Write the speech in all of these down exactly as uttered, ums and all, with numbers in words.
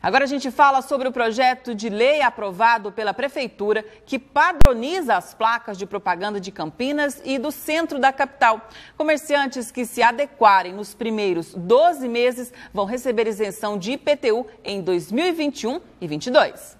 Agora a gente fala sobre o projeto de lei aprovado pela Prefeitura que padroniza as placas de propaganda de Campinas e do centro da capital. Comerciantes que se adequarem nos primeiros doze meses vão receber isenção de I P T U em dois mil e vinte e um e vinte e dois.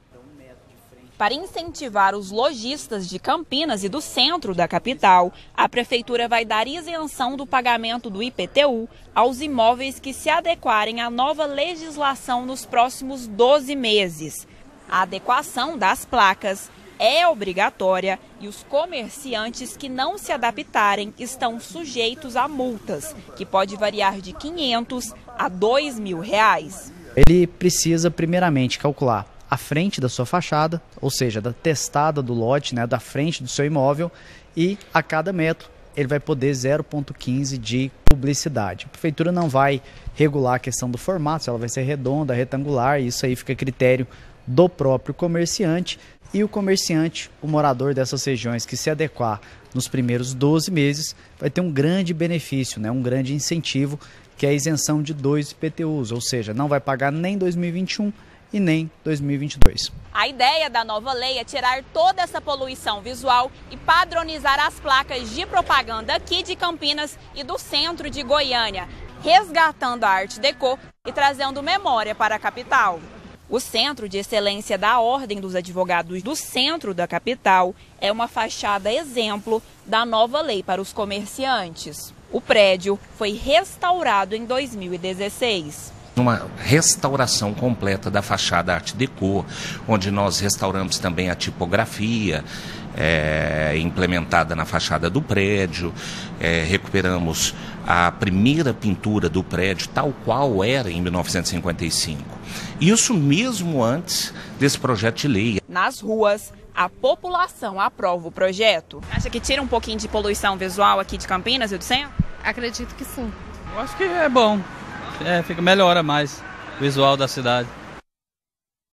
Para incentivar os lojistas de Campinas e do centro da capital, a Prefeitura vai dar isenção do pagamento do I P T U aos imóveis que se adequarem à nova legislação nos próximos doze meses. A adequação das placas é obrigatória e os comerciantes que não se adaptarem estão sujeitos a multas, que pode variar de quinhentos a dois mil reais. Ele precisa primeiramente calcular a frente da sua fachada, ou seja, da testada do lote, né, da frente do seu imóvel, e a cada metro ele vai poder zero vírgula quinze de publicidade. A Prefeitura não vai regular a questão do formato, se ela vai ser redonda, retangular, isso aí fica a critério do próprio comerciante, e o comerciante, o morador dessas regiões que se adequar nos primeiros doze meses, vai ter um grande benefício, né, um grande incentivo, que é a isenção de dois I P T Us, ou seja, não vai pagar nem dois mil e vinte e um e nem dois mil e vinte e dois. A ideia da nova lei é tirar toda essa poluição visual e padronizar as placas de propaganda aqui de Campinas e do centro de Goiânia, resgatando a arte déco e trazendo memória para a capital. O Centro de Excelência da Ordem dos Advogados do centro da capital é uma fachada exemplo da nova lei para os comerciantes. O prédio foi restaurado em dois mil e dezesseis. Uma restauração completa da fachada Art Deco, onde nós restauramos também a tipografia é, implementada na fachada do prédio, é, recuperamos a primeira pintura do prédio tal qual era em mil novecentos e cinquenta e cinco. Isso mesmo antes desse projeto de lei. Nas ruas, a população aprova o projeto. Acha que tira um pouquinho de poluição visual aqui de Campinas e do centro? Acredito que sim. Eu acho que é bom. É, fica, melhora mais o visual da cidade.